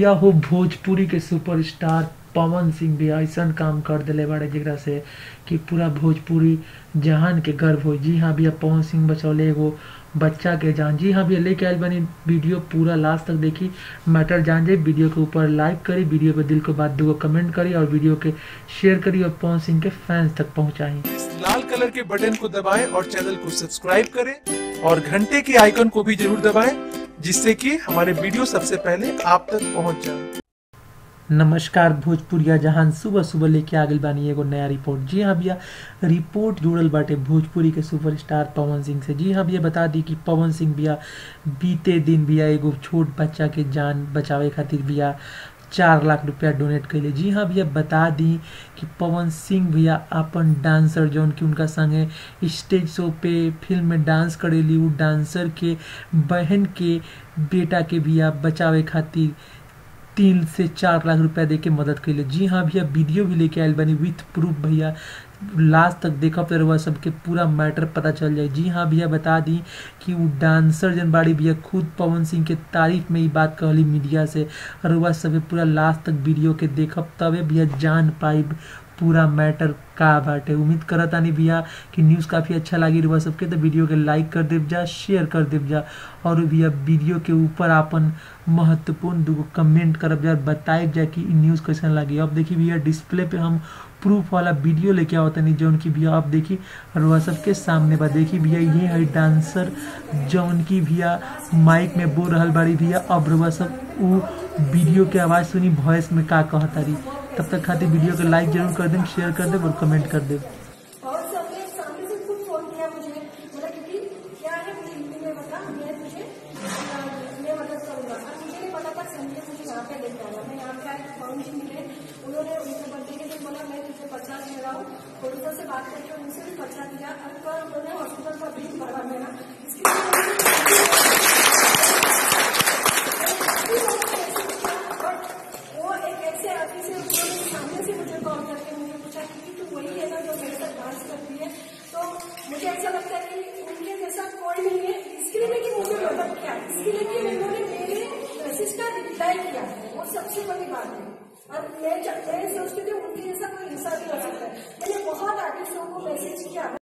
भैया हो भोजपुरी के सुपरस्टार पवन सिंह भी ऐसा काम कर दिले बाड़े जेकरा से कि पूरा भोजपुरी जहान के गर्व हो। जी हाँ भैया, पवन सिंह बचौले एगो बच्चा के जान। जी हाँ भैया, लेके आयल बनी वीडियो, पूरा लास्ट तक देखी, मैटर जान जाए। वीडियो के ऊपर लाइक करी, वीडियो पे दिल को बात दूगो कमेंट करी और वीडियो के शेयर करी और पवन सिंह के फैंस तक पहुंचाई। इस लाल कलर के बटन को दबाएं और चैनल को सब्सक्राइब करें और घंटे के आइकन को भी जरूर दबाएं, जिससे कि हमारे वीडियो सबसे पहले आप तक पहुंच जाए। नमस्कार भोजपुरिया जहान, सुबह सुबह लेके आ गई बानी एगो नया रिपोर्ट। जी हाँ भैया, रिपोर्ट जुड़ल बाटे भोजपुरी के सुपरस्टार पवन सिंह से। जी हाँ भैया, बता दी कि पवन सिंह भैया बीते दिन भैया एगो छोट बच्चा के जान बचावे खातिर भैया 4 लाख रुपया डोनेट कैले। जी हाँ भैया, बता दी कि पवन सिंह भैया अपन डांसर जौन की उनका संगे स्टेज शो पे फिल्म में डांस करेली, उ डांसर के बहन के बेटा के भैया बचावे खातिर 3 से 4 लाख रुपया दे के मदद कैले। जी हाँ भैया, वीडियो भी लेके आयल बनी विथ प्रूफ भैया, लास्ट तक देखब तो रउआ सबके पूरा मैटर पता चल जाए। जी हाँ भैया, बता दी कि वो डांसर जन बाड़ी भैया खुद पवन सिंह के तारीफ में ही बात कहली मीडिया से। रउआ सबके पूरा लास्ट तक वीडियो के देखब तबे भैया जान पाई पूरा मैटर का बाटे। उम्मीद करता नहीं भैया कि न्यूज़ काफ़ी अच्छा लगी रउआ सबके, तो वीडियो के लाइक कर देव जा, शेयर कर देव जा और भैया वीडियो के ऊपर अपन महत्वपूर्ण दूगो कमेंट करब जा, बताइब जा कि न्यूज़ कैसन लगी। अब देखिए भैया, डिस्प्ले पे हम प्रूफ वाला वीडियो लेके आवता नहीं जौन की भैया आप देखी रउआ सबके सामने बा। देखी भैया, ये है डांसर जौन की भैया माइक में बोल रहल बाड़ी भैया। अब रउआ सब वो वीडियो के आवाज़ सुनी वॉइस में का कहतारी। तब तक खातिर वीडियो को लाइक जरूर कर दें, शेयर कर दें और कमेंट कर दें। और सबने सामने से खुद फोन किया मुझे, बोला क्योंकि क्या है मुझे हिंदी में बता, मैं तुझे मैं मदद करूंगा। और मुझे नहीं पता था संजय मुझे यहाँ पे लेके आया। मैं यहाँ पे आई, पवन सिंह मिले, उन्होंने उनके बर्थडे के दिन बोला मैं तुझे 50 दे रहा हूँ। प्रोड्यूसर से बात करके उनसे भी 50 दिया। और उन्होंने हॉस्पिटल का बिल भरा मेरा। वो एक ऐसे आदमी से सामने से मुझे कॉल करके मुझे पूछा कि तू वही है ना जो मेरे साथ डांस करती है। तो मुझे ऐसा लगता है कि उनके जैसा कोई नहीं है। इसके लिए कि मुझे मदद किया, इसके लिए कि उन्होंने मेरे मैसेज का रिप्लाई किया, वो सबसे बड़ी बात है। और मैं सोचती थी उनके जैसा कोई इंसान नहीं हो सकता है। मैंने बहुत आर्टिस्टों को मैसेज किया।